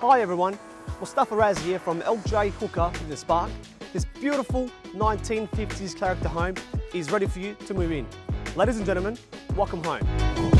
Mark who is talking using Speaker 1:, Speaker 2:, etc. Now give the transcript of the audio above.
Speaker 1: Hi everyone, Mustafa Razaee here from LJ Hooker in the Spark. This beautiful 1950s character home is ready for you to move in. Ladies and gentlemen, welcome home.